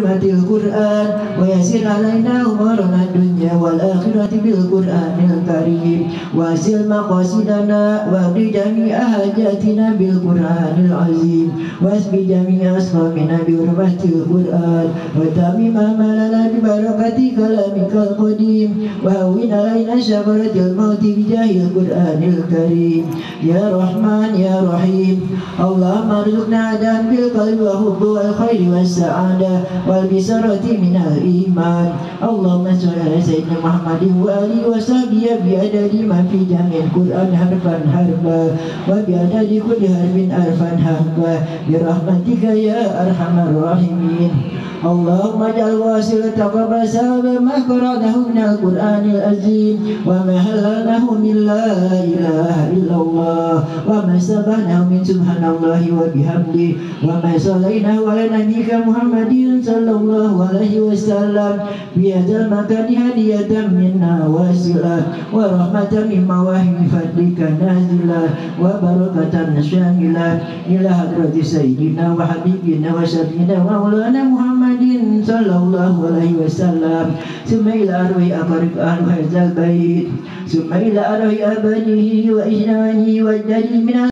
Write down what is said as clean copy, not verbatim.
بحرمة القرآن ويسر علينا أمورنا الدنيا والآخرة بالقرآن الكريم وأسل مقاصدنا واقض جميع حاجاتنا بالقرآن العظيم واسب جميع أسقامنا بحرمة القرآن وتمم أمالنا ببركة كلامك القديم وهون علينا شجرة الموت بجاه القرآن الكريم يا رحمن يا رحيم اللهم ارزقنا عدم بالقلب وحب والخير والسعادة والبسرة من الإيمان اللهم صل على سيدنا محمد وآله وصحبه بعدد ما في جميع القرآن حرفا حرفا وبعدد كل حرف حرفا حرفا برحمتك يا أرحم الراحمين اللهم اجعل واصلة قبل سبب ما قرأناه من القرآن العظيم وما هللناه من لا إله إلا الله وما سبحناه من سبحان الله وبحمده وما صليناه على نبيك محمد صلى الله عليه وسلم في هذا المكان هدية منا واصلة ورحمة من مواهب فضلك نازلة وبركة شاملة إلى حضرة سيدنا وحبيبنا وشفينا مولانا محمد صلى الله عليه وسلم ثم إلى أرواح أقارب أهل هذا البيت ثم إلى أرواح أبنائه وإخوانه وجده من